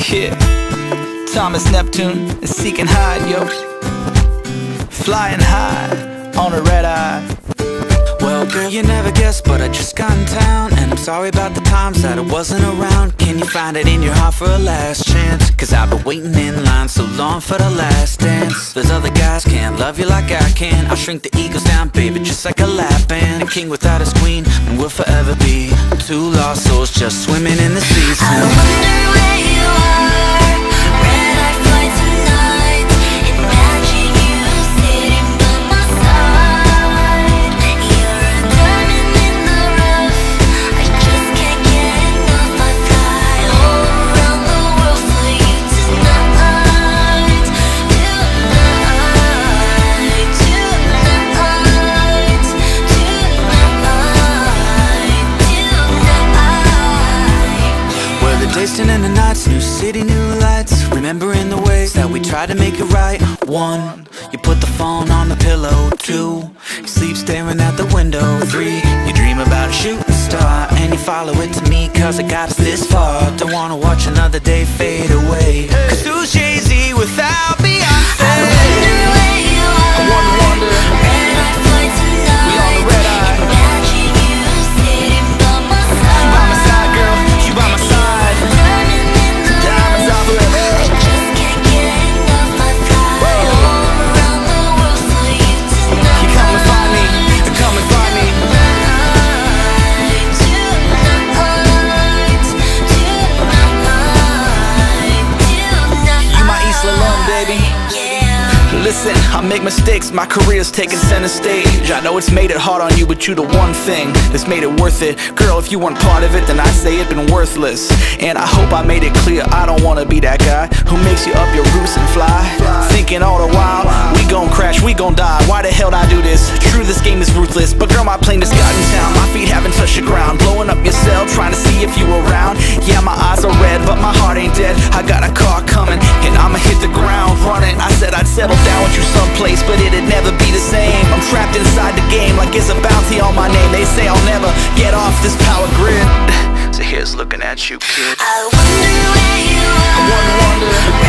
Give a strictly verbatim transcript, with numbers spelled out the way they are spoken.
Yeah, Thomas Neptune is seeking hide, yo. Flying high on a red eye. Well, girl, you never guessed, but I just got in town, and I'm sorry about the times that I wasn't around. Can you find it in your heart for a last chance? Cause I've been waiting in line so long for the last dance. Those other guys can't love you like I can. I'll shrink the egos down, baby, just like a lap band. A king without his queen, and we'll forever be two lost souls just swimming in the sea. I wonder where you are. Red-eye flight tonight. Imagine you sitting by my side. You're a diamond in the rough. I just can't get enough. I fly all around the world for you tonight. Tonight, tonight, tonight, tonight. Well, the days turn into nights, new city, new lights. Remembering the ways that we tried to make it right. One, you put the phone on the pillow. Two, you sleep staring at the window. Three, you dream about a shooting star, and you follow it to me cause it got us this far. Don't wanna watch another day fade away. Cause who's Jay-Z without Beyonce? I wonder where you are. I wonder, wonder. Red-eye flight tonight. We on the red eye. Imagine you sitting by my You side. by my side, girl, you by my side. Diamond in the Diamonds rough. are forever. I just can't get enough. I fly all around the world for you tonight. You come and find me, you come and find me. Tonight, tonight, tonight, You my East Lalone, baby. yeah. Listen, I make mistakes, my career's taking center stage. I know it's made it hard on you, but you the one thing that's made it worth it. Girl, if you weren't part of it, then I'd say it been worthless. And I hope I made it clear, I don't wanna be that guy who makes you up your roots and fly, thinking all the while, we gon' crash, we gon' die. Why the hell did I do this? True, this game is ruthless, but girl, my plane just got in town. My feet haven't touched the ground, blowing up your cell, trying to see if you around. Yeah, my eyes are red, but my heart ain't dead. I got a car coming, and I'ma hit the ground running. I said I'd settle down with you someplace, but it'd never be the same. I'm trapped inside the game like it's a bounty on my name. They say I'll never get off this power grid. So here's looking at you, kid. I wonder where you I are. wonder, wonder.